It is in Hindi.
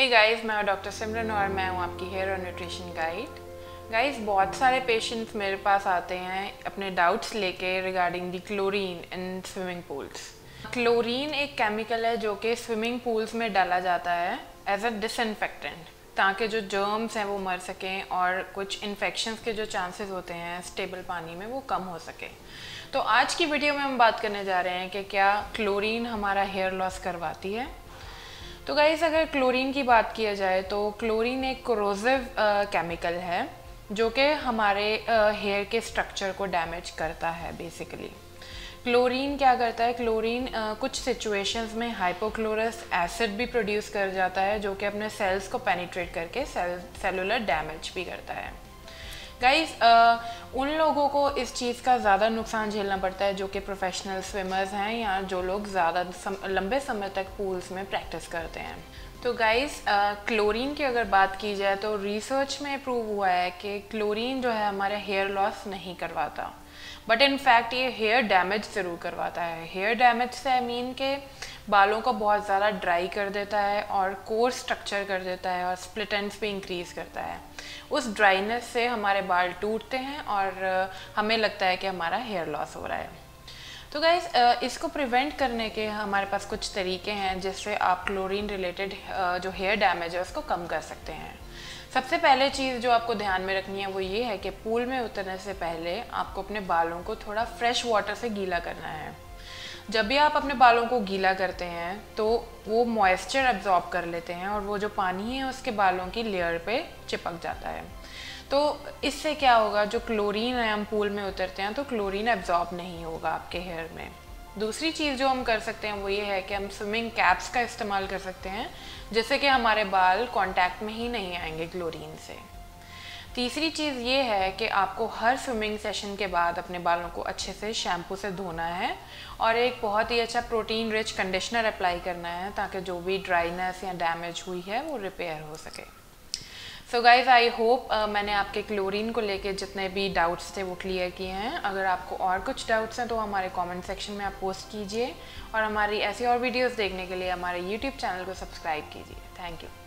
हे गाइस, मैं डॉक्टर सिमरन और मैं हूँ आपकी हेयर और न्यूट्रिशन गाइड। गाइस, बहुत सारे पेशेंट्स मेरे पास आते हैं अपने डाउट्स लेके regarding the chlorine in swimming pools. Chlorine एक केमिकल है जो कि स्विमिंग पूल्स में डाला जाता है एज अ डिसइंफेक्टेंट, ताकि जो जर्म्स हैं वो मर सकें और कुछ इन्फेक्शंस के जो चांसेस होते हैं स्टेबल पानी में वो कम हो सके। तो आज की वीडियो में हम बात करने जा रहे हैं कि क्या क्लोरीन हमारा हेयर लॉस करवाती है। तो गाइस, अगर क्लोरीन की बात किया जाए तो क्लोरीन एक कोरोसिव केमिकल है जो कि हमारे हेयर के स्ट्रक्चर को डैमेज करता है। बेसिकली क्लोरीन क्या करता है, क्लोरीन कुछ सिचुएशंस में हाइपोक्लोरस एसिड भी प्रोड्यूस कर जाता है जो कि अपने सेल्स को पेनिट्रेट करके सेलुलर डैमेज भी करता है। गाइस, उन लोगों को इस चीज़ का ज़्यादा नुकसान झेलना पड़ता है जो कि प्रोफेशनल स्विमर्स हैं या जो लोग ज़्यादा लंबे समय तक पूल्स में प्रैक्टिस करते हैं। तो गाइस, क्लोरीन की अगर बात की जाए तो रिसर्च में प्रूव हुआ है कि क्लोरीन जो है हमारे हेयर लॉस नहीं करवाता, बट इन फैक्ट ये हेयर डैमेज ज़रूर करवाता है। हेयर डैमेज से आई मीन के बालों को बहुत ज़्यादा ड्राई कर देता है और कोर स्ट्रक्चर कर देता है और स्प्लिट एंड्स भी इंक्रीज़ करता है। उस ड्राइनेस से हमारे बाल टूटते हैं और हमें लगता है कि हमारा हेयर लॉस हो रहा है। तो गाइस, इसको प्रिवेंट करने के हमारे पास कुछ तरीके हैं जिससे आप क्लोरीन रिलेटेड जो हेयर डैमेज है उसको कम कर सकते हैं। सबसे पहले चीज़ जो आपको ध्यान में रखनी है वो ये है कि पूल में उतरने से पहले आपको अपने बालों को थोड़ा फ्रेश वाटर से गीला करना है। जब भी आप अपने बालों को गीला करते हैं तो वो मॉइस्चर एब्जॉर्ब कर लेते हैं और वो जो पानी है उसके बालों की लेयर पे चिपक जाता है। तो इससे क्या होगा, जो क्लोरीन है हम पूल में उतरते हैं तो क्लोरीन एब्जॉर्ब नहीं होगा आपके हेयर में। दूसरी चीज़ जो हम कर सकते हैं वो ये है कि हम स्विमिंग कैप्स का इस्तेमाल कर सकते हैं जिससे कि हमारे बाल कांटेक्ट में ही नहीं आएंगे क्लोरीन से। तीसरी चीज़ ये है कि आपको हर स्विमिंग सेशन के बाद अपने बालों को अच्छे से शैम्पू से धोना है और एक बहुत ही अच्छा प्रोटीन रिच कंडीशनर अप्लाई करना है ताकि जो भी ड्राइनेस या डैमेज हुई है वो रिपेयर हो सके। सो गाइज, आई होप मैंने आपके क्लोरीन को लेके जितने भी डाउट्स थे वो क्लियर किए हैं। अगर आपको और कुछ डाउट्स हैं तो हमारे कमेंट सेक्शन में आप पोस्ट कीजिए और हमारी ऐसी और वीडियोस देखने के लिए हमारे यूट्यूब चैनल को सब्सक्राइब कीजिए। Thank you.